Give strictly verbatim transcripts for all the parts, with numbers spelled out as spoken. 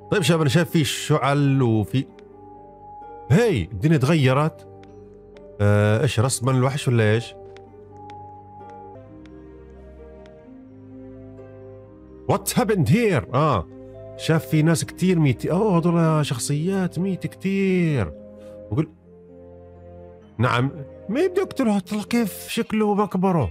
طيب شباب انا شايف في شعل وفي هي الدنيا تغيرت. آه ايش رسما الوحش ولا ايش؟ وات هابند هير؟ اه شاف في ناس كتير ميت. اوه هذول شخصيات ميت كتير. وقل نعم ما يبدو يقتلوا. كيف شكله مكبره.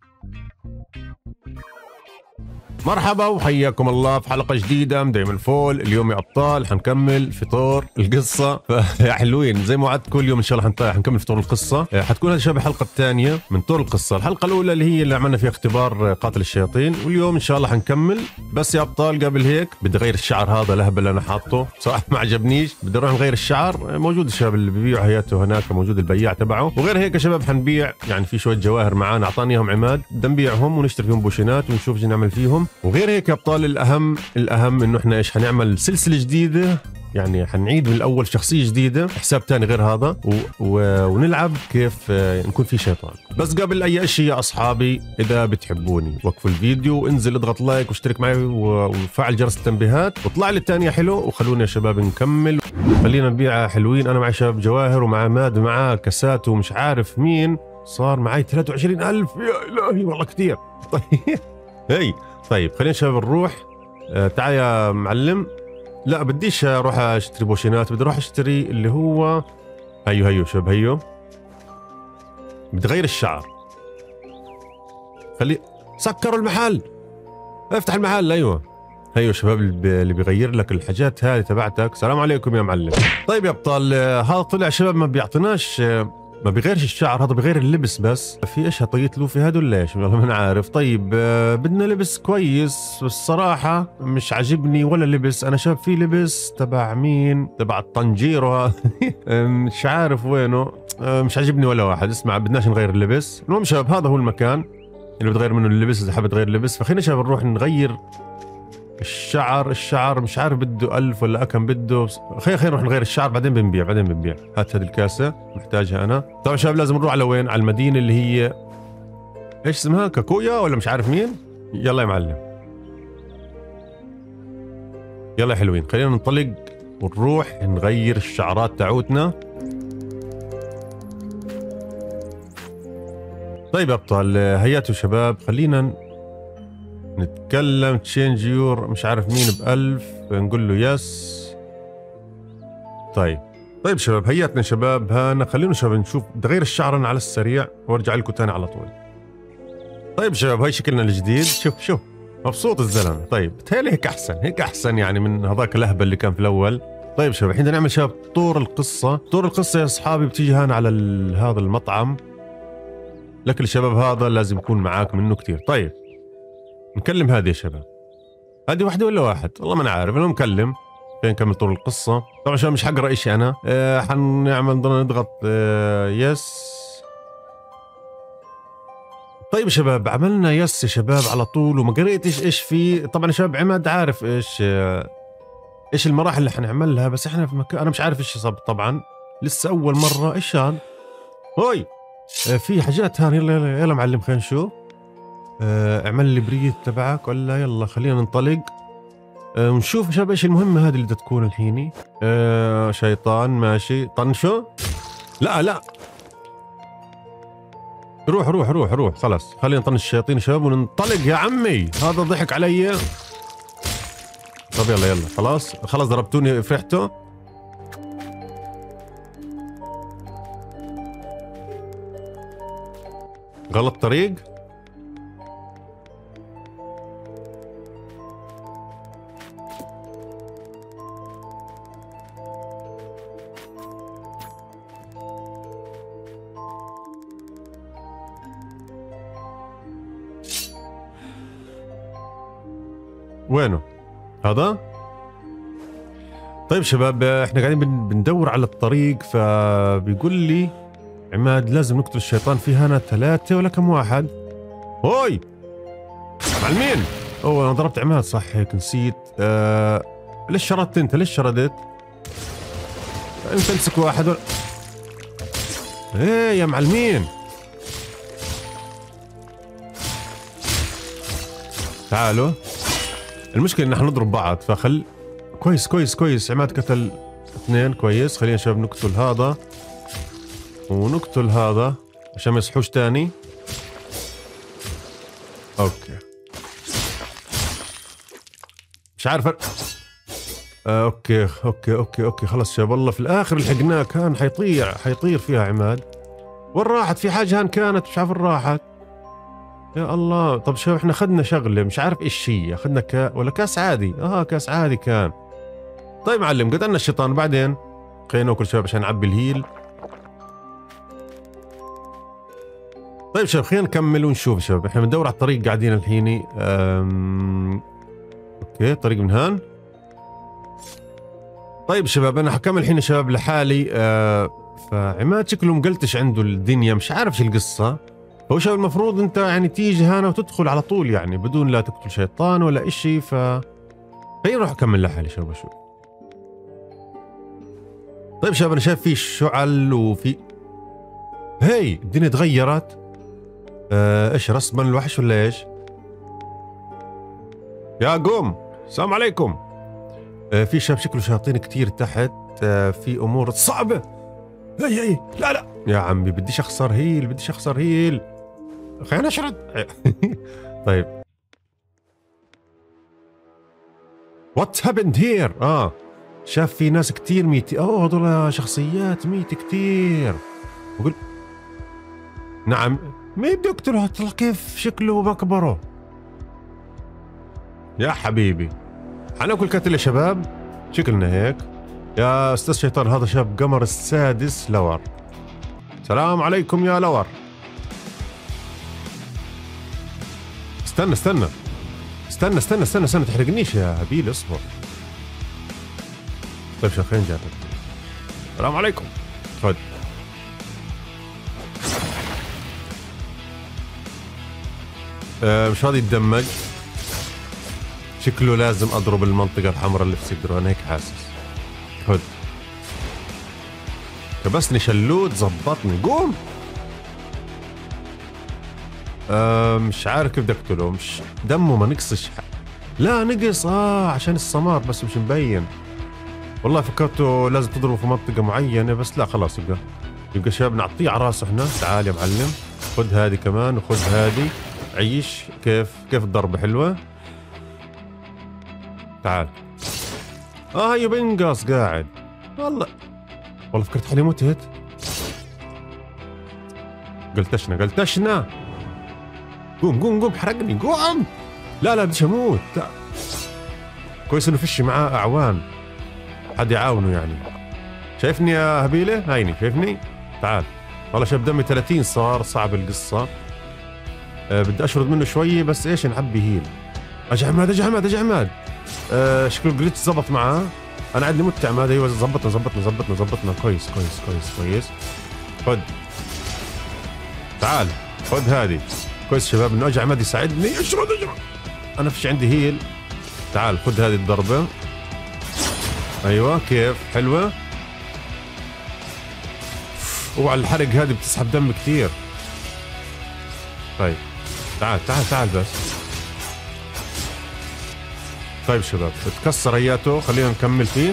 مرحبا وحياكم الله في حلقة جديدة من دايما الفول. اليوم يا أبطال حنكمل فطور القصة. يا حلوين زي ما وعدت كل يوم إن شاء الله حنطلع حنكمل فطور القصة. حتكون هذه شبه الحلقة الثانية من طور القصة. الحلقة الأولى اللي هي اللي عملنا فيها اختبار قاتل الشياطين، واليوم إن شاء الله حنكمل. بس يا أبطال قبل هيك بدي أغير الشعر هذا الأهبل اللي أنا حاطه، صراحة ما عجبنيش. بدي نروح نغير الشعر. موجود الشباب اللي ببيعوا هياته هناك، موجود البياع تبعه. وغير هيك يا شباب حنبيع يعني في شوية جواهر معانا أعطاني إياهم عماد، بدنا نبيعهم ونشتري فيهم بوشينات ونشوف ايش نعمل فيهم. وغير هيك يا ابطال الاهم الاهم انه احنا ايش حنعمل سلسله جديده، يعني حنعيد من الاول شخصيه جديده، حساب تاني غير هذا و... و... ونلعب كيف نكون في شيطان. بس قبل اي شيء يا اصحابي اذا بتحبوني وقفوا الفيديو وانزل اضغط لايك واشترك معي و... وفعل جرس التنبيهات واطلع لي الثانيه حلو. وخلونا يا شباب نكمل. خلينا نبيع حلوين. انا معي شباب جواهر ومع ماد ومعاه كاسات ومش عارف مين. صار معي ثلاثة وعشرين ألف. يا إلهي والله كثير. طيب هي طيب خلينا شباب نروح. آه تعال يا معلم. لا بديش اروح اشتري بوشينات، بدي اروح اشتري اللي هو هيو هيو شباب هيو. بدي اغير الشعر. خلي سكروا المحل. افتح المحل. ايوه هيو شباب اللي بيغير لك الحاجات هذه تبعتك. السلام عليكم يا معلم. طيب يا ابطال هذا طلع شباب ما بيعطيناش، ما بيغيرش الشعر، هذا بيغير اللبس بس. في ايش طيت له في هذا ولا ايش؟ والله ما عارف. طيب آه بدنا لبس كويس، بس صراحة مش عاجبني ولا لبس. انا شايف في لبس تبع مين؟ تبع الطنجيرة. مش عارف وينه. آه مش عاجبني ولا واحد. اسمع بدناش نغير اللبس. المهم شباب هذا هو المكان اللي بتغير منه اللبس اذا حابب تغير اللبس. فخلينا شباب نروح نغير الشعر. الشعر مش عارف بده ألف ولا أكم بده. خلينا خلينا نروح نغير الشعر بعدين بنبيع بعدين بنبيع. هات هذه الكاسة محتاجها أنا. طبعا شباب لازم نروح على وين؟ على المدينة اللي هي إيش اسمها؟ كاكويا ولا مش عارف مين. يلا يا معلم يلا يا حلوين خلينا ننطلق ونروح نغير الشعرات تعوتنا. طيب يا أبطال هياتوا شباب خلينا نتكلم. تشينج يور مش عارف مين بألف. نقول له يس. طيب طيب شباب هياتنا شباب. هانا خلينا شباب نشوف تغير الشعر أنا على السريع وارجع لكم تاني على طول. طيب شباب هاي شكلنا الجديد. شوف شوف مبسوط الزلمة. طيب بتهيألي هيك أحسن، هيك أحسن يعني من هذاك الأهبل اللي كان في الأول. طيب شباب الحين بدنا نعمل شباب طور القصة. طور القصة يا أصحابي بتيجي هان على هذا المطعم. لكن الشباب هذا لازم يكون معاك منه كتير. طيب نكلم هذه يا شباب. هذه واحدة ولا واحد؟ والله ما أنا عارف. أنا مكلم. فين نكمل طول القصة. طبعا شباب مش حقرأ إشي أنا. أه حنعمل نضل نضغط أه يس. طيب يا شباب عملنا يس يا شباب على طول وما قريتش إيش في. طبعا يا شباب عماد عارف إيش أه إيش المراحل اللي حنعملها، بس إحنا في مكان أنا مش عارف إيش صار. طبعا لسه أول مرة. إيش هان؟ هوي أه في حاجات هان. يلا يلا يلا معلم خلينا نشوف. أه اعمل لي بريد تبعك ولا يلا خلينا ننطلق. أه ونشوف شباب ايش المهمة هذه اللي بدها تكون الحين. أه شيطان ماشي. طنشو. لا لا روح روح روح روح خلاص خلينا نطنش الشياطين شباب وننطلق يا عمي. هذا ضحك علي. طب يلا يلا خلاص خلاص ضربتوني فرحتوا. غلط طريق. وينه هذا؟ طيب شباب احنا قاعدين بندور على الطريق. فبيقول لي عماد لازم نقتل الشيطان. في هنا ثلاثة ولا كم واحد؟ هوي معلمين. اوه انا ضربت عماد صح هيك نسيت. آه... ليش شردت انت؟ ليش شردت؟ انت امسك واحد ولا... ايه يا معلمين تعالوا. المشكلة ان احنا نضرب بعض. فخل كويس كويس كويس. عماد قتل اثنين. كويس. خلينا شباب نقتل هذا ونقتل هذا عشان ما يصحوش تاني. اوكي مش عارف أ... آه اوكي اوكي اوكي اوكي خلص شباب. والله في الاخر لحقناه. كان حيطيع حيطير فيها عماد. وين راحت؟ في حاجه هان كانت مش عارف وين راحت. يا الله. طب شباب احنا اخذنا شغله مش عارف ايش هي. اخذنا كا ولا كاس عادي؟ اه كاس عادي كان. طيب معلم قتلنا الشيطان. بعدين خلينا ناكل شباب عشان نعبي الهيل. طيب شباب خلينا نكمل ونشوف شباب. احنا بندور على الطريق قاعدين الحين. أم... اوكي طريق من هان. طيب شباب انا حكمل الحين شباب لحالي. أه... فعماد شكله مقلتش عنده الدنيا مش عارف شو القصة. هو شباب المفروض انت يعني تيجي هنا وتدخل على طول يعني بدون لا تقتل شيطان ولا اشي. ف خليني اروح اكمل لحالي شباب اشوف. طيب شباب انا شايف في شعل وفي هي الدنيا تغيرت. آه ايش رسما الوحش ولا ايش؟ يا قوم السلام عليكم. آه في شباب شكله شياطين كتير تحت. آه في امور صعبة. هي هي لا لا يا عمي بديش اخسر هيل بديش اخسر هيل. خلينا اشرد. طيب وات هابند هير. اه شاف في ناس كتير ميتة. اوه هذول شخصيات ميتة كتير. بقول نعم ما يبدو يقتلوا. طلع كيف شكله بكبره. يا حبيبي حناكل قتل يا شباب. شكلنا هيك يا استاذ شيطان. هذا شاب قمر السادس لور. السلام عليكم يا لور. استنى استنى استنى استنى استنى استنى تحرقنيش يا هبيل اصبر. طيب شو خلينا نجرب. السلام عليكم. خد آه مش راضي يتدمج. شكله لازم اضرب المنطقة الحمراء اللي في صدره. انا هيك حاسس. خد كبسني شلوت زبطني. قوم. آه مش عارف كيف بدي اقتله. مش دمه ما نقصش. لا نقص. اه عشان السمار بس مش مبين. والله فكرته لازم تضربه في منطقة معينة بس لا خلاص. يبقى يبقى شباب نعطيه على راسه احنا. تعال يا معلم خذ هذه كمان وخذ هذه. عيش. كيف كيف الضربة حلوة. تعال. اه هي بنقص قاعد. والله والله فكرت حالي متت. قلتشنا قلتشنا. قوم قوم قوم حرقني قوم. لا لا بديش اموت. كويس انه فيش معاه اعوان حد يعاونه يعني. شايفني يا هبيله؟ هيني شايفني؟ تعال. والله شاب دمي ثلاثين صار. صعب القصه. أه بدي اشرد منه شويه بس ايش نعبي هيل. اجي عماد اجي عماد اجي عماد. أه شكله الجليتش زبط معاه. انا عندي مت عماد. ايوه زبطنا زبطنا زبطنا زبطنا. كويس كويس كويس كويس. خد تعال خد هذه. كويس شباب انه اجي عماد يساعدني. اشرد اشرد. انا فيش عندي هيل. تعال خد هذه الضربه. ايوه كيف حلوه. اوعى الحرق هذه بتسحب دم كثير. طيب تعال تعال تعال بس. طيب شباب تكسر اياته. خلينا نكمل فيه.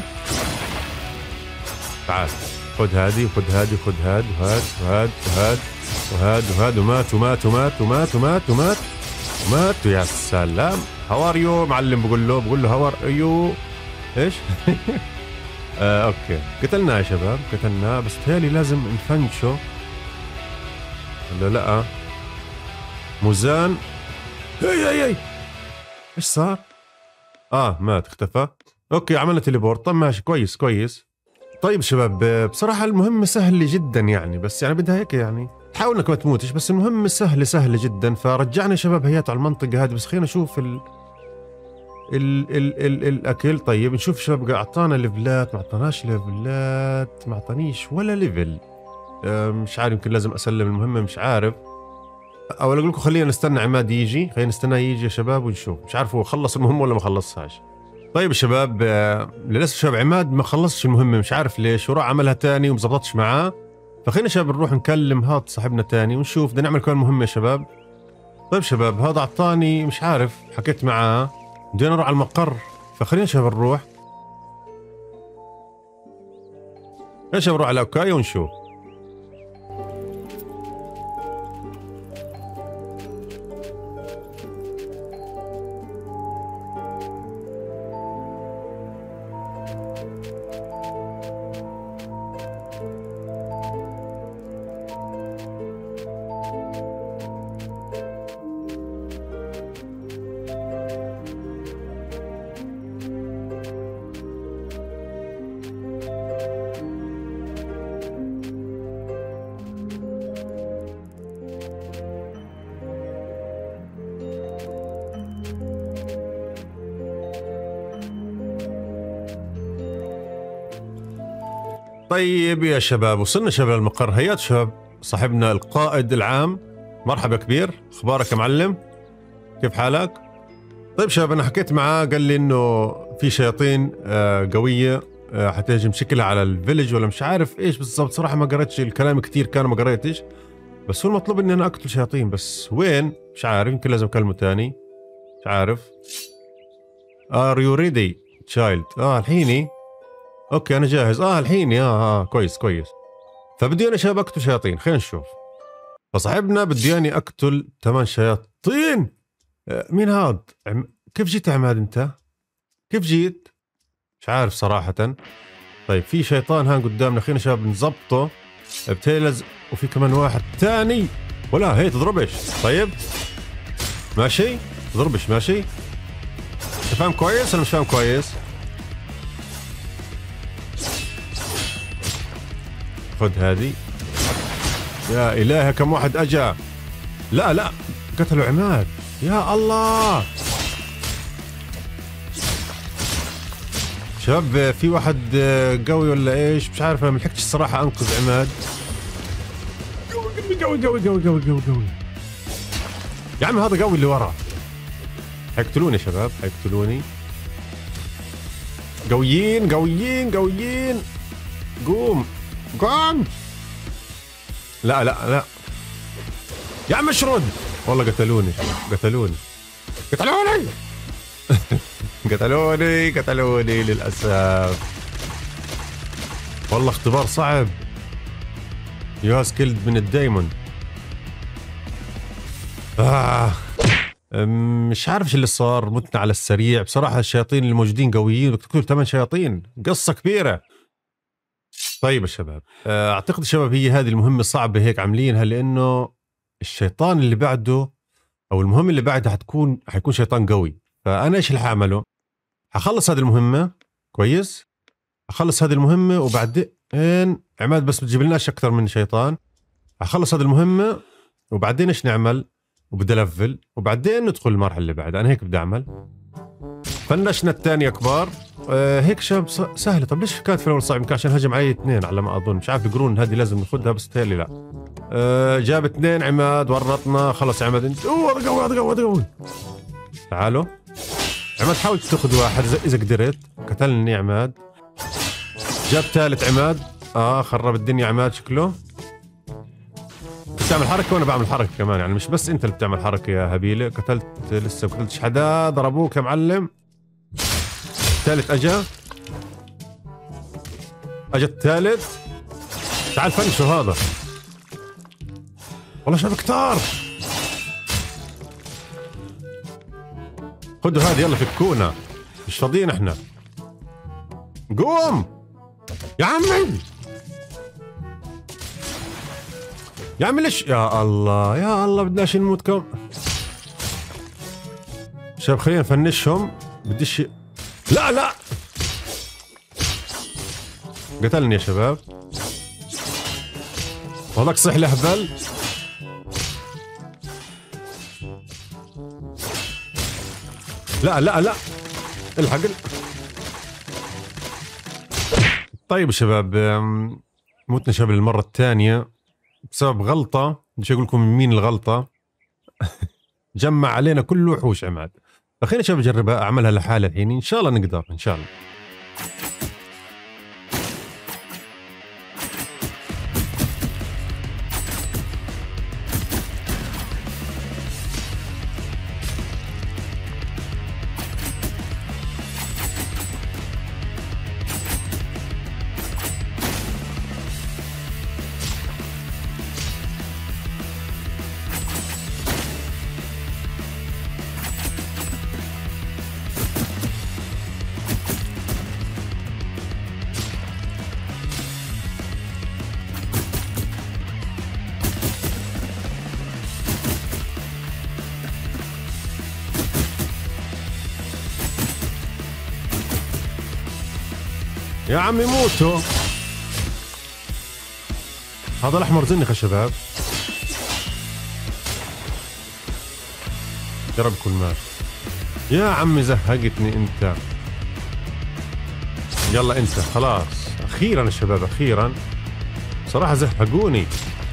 تعال خد هذه وخد هذه وخد هاد وهاد وهاد وهاد وهاد وهاد ومات ومات ومات ومات ومات ومات ومات. يا سلام. هاو يو معلم. بقول له بقول له هاو يو ايش؟ آه اوكي قتلناه يا شباب قتلناه. بس تهيألي لازم نفنشه ولا لا. موزان. هي هي هي ايش صار؟ اه مات اختفى. اوكي عملنا تليبورت. طب ماشي كويس كويس. طيب شباب بصراحة المهمة سهلة جدا يعني. بس يعني بدها هيك يعني تحاول انك ما تموتش. بس المهمة سهلة سهلة جدا. فرجعنا شباب هيات على المنطقة هذه. بس خلينا نشوف ال ال ال ال الاكل. طيب نشوف شباب اعطانا ليفلات. ما اعطاناش ليفلات. ما اعطانيش ولا ليفل. مش عارف يمكن لازم اسلم المهمة مش عارف. او اقول لكم خلينا نستنى عماد يجي. خلينا نستناه يجي يا شباب ونشوف. مش عارف هو خلص المهمة ولا ما خلصهاش. طيب يا شباب للاسف شباب عماد ما خلصش المهمة مش عارف ليش. وراح عملها تاني وما زبطتش معاه. فخلينا شباب نروح نكلم هذا صاحبنا تاني ونشوف بدنا نعمل كمان مهمة يا شباب. طيب شباب هذا اعطاني مش عارف حكيت معاه بدنا نروح على المقر. فخلينا شباب نروح. ايش نروح على اوكاي ونشوف. طيب يا شباب، وصلنا شباب المقر. هيا شباب، صاحبنا القائد العام، مرحبا كبير، اخبارك يا معلم؟ كيف حالك؟ طيب شباب، انا حكيت معاه قال لي انه في شياطين آه قويه آه حتهجم شكلها على الفيلج ولا مش عارف ايش بالضبط. صراحه ما قريتش الكلام كثير، كان ما قريتش، بس هو المطلوب اني انا اقتل شياطين، بس وين مش عارف. يمكن لازم اكلمه تاني، مش عارف. ار يو ريدي تشايلد؟ اه الحيني، اوكي انا جاهز. اه الحيني، اه اه كويس كويس. فبدي انا شباب اقتل شياطين، خلينا نشوف. فصاحبنا بدي اني اقتل ثمان شياطين. آه مين هاد؟ عم... كيف جيت يا عماد انت؟ كيف جيت؟ مش عارف صراحة. طيب في شيطان هان قدامنا، خلينا شباب نظبطه بتيلز، وفي كمان واحد ثاني. ولا هي تضربش؟ طيب ماشي، تضربش ماشي. انت فاهم كويس ولا مش فاهم كويس؟ خذ هذه. يا إلهي كم واحد أجا. لا لا قتلوا عماد، يا الله. شباب في واحد قوي ولا ايش مش عارف، انا ملحقتش الصراحة انقذ عماد. قوي قوي قوي قوي قوي قوي قوي يا عم، هذا قوي اللي ورا. حيقتلوني يا شباب، حيقتلوني. قويين قويين قويين. قوم قوم. لا لا لا يا عم اشرد. والله قتلوني قتلوني قتلوني قتلوني قتلوني للأسف. والله اختبار صعب. يا سكيلد من الدايموند. آه. مش عارف ايش اللي صار، متنا على السريع بصراحة. الشياطين الموجودين قويين، بدك تقتل ثمان شياطين، قصة كبيرة. طيب يا شباب، اعتقد شباب هي هذه المهمة صعبة هيك عاملينها، لانه الشيطان اللي بعده او المهمة اللي بعدها حتكون حيكون شيطان قوي. فانا ايش اللي حاعمله؟ حخلص هذه المهمة كويس، اخلص هذه المهمة وبعدين عماد بس بتجيب لناش اكثر من شيطان. اخلص هذه المهمة وبعدين ايش نعمل؟ وبدي الفل وبعدين ندخل المرحلة اللي بعدها. انا هيك بدي اعمل. فنشنا الثانية كبار. آه هيك شاب سهلة. طب ليش كانت في الاول صعب؟ يمكن عشان هجم علي اثنين على ما اظن، مش عارف. القرون هذه لازم ناخذها، بس تالي لا. آه جاب اثنين عماد، ورطنا. خلص يا عماد انت. اوه هذا قوي هذا قوي هذا قوي. تعالوا عماد، حاول تاخذ واحد اذا قدرت. قتلني عماد. جاب ثالث عماد. اه خرب الدنيا عماد شكله. بتعمل حركة وانا بعمل حركة كمان، يعني مش بس انت اللي بتعمل حركة يا هبيلة. قتلت لسه ما قتلتش حدا. ضربوك يا معلم. الثالث اجا اجا الثالث. تعال فنشوا هذا. والله شباب كتار. خذوا هذه يلا فكونا، مش فاضيين احنا. قوم يا عمي يا عمي. ليش يا الله يا الله بدناش نموت كم. شباب خلينا نفنشهم. بديش. لا لا قتلني يا شباب. وهذاك صح لهبل. لا لا لا الحق. طيب يا شباب، موتنا شباب المرة الثانية بسبب غلطة. بدي اقول لكم مين الغلطة. جمع علينا كل وحوش عماد. فخلينا شباب نجربها، اعملها لحالي الحين، ان شاء الله نقدر ان شاء الله. يا عمي موتوا. هذا الاحمر زنخ يا شباب. يا رب كل مات. يا عمي زهقتني انت. يلا انت خلاص اخيرا يا شباب اخيرا. صراحة زهقوني.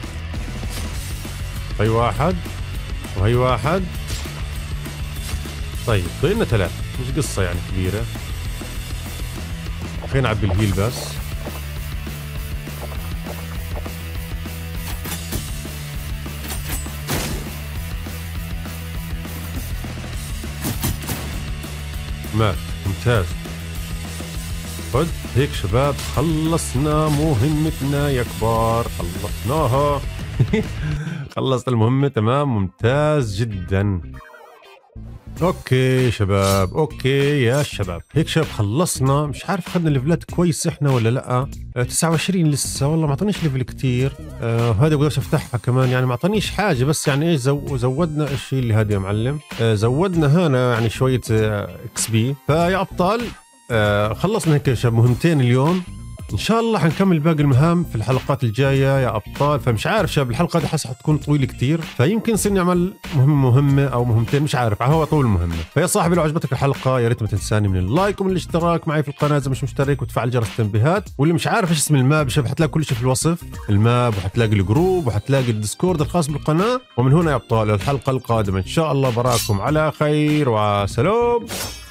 هي واحد وهي واحد. طيب بقينا ثلاثة مش قصة يعني كبيرة. خلينا نعبي الهيل بس. مات ممتاز. خد هيك شباب خلصنا مهمتنا يا كبار. خلصناها. خلصت المهمة تمام ممتاز جدا. اوكي شباب اوكي يا شباب هيك شباب خلصنا. مش عارف اخذنا ليفلات كويس احنا ولا لا. آه تسعة وعشرين لسه والله ما اعطانيش ليفل كتير. آه هذا بقدرش افتحها كمان يعني ما اعطانيش حاجه بس يعني ايش زو زودنا الشيء اللي هذا يا معلم. آه زودنا هنا يعني شويه آه اكس بي. فيا ابطال آه خلصنا هيك شباب مهمتين اليوم. ان شاء الله حنكمل باقي المهام في الحلقات الجايه يا ابطال. فمش عارف شباب الحلقه دي حاسه حتكون طويله كتير فيمكن نصير نعمل مهمه مهمه او مهمتين مش عارف. هو طول المهمه. فيا صاحبي لو عجبتك الحلقه يا ريت ما تنساني من اللايك ومن الاشتراك معي في القناه اذا مش مشترك وتفعل جرس التنبيهات. واللي مش عارف ايش اسم الماب شباب حتلاقي كل شيء في الوصف. الماب وحتلاقي الجروب وحتلاقي الديسكورد الخاص بالقناه. ومن هنا يا ابطال الحلقه القادمه ان شاء الله براكم على خير وسلام.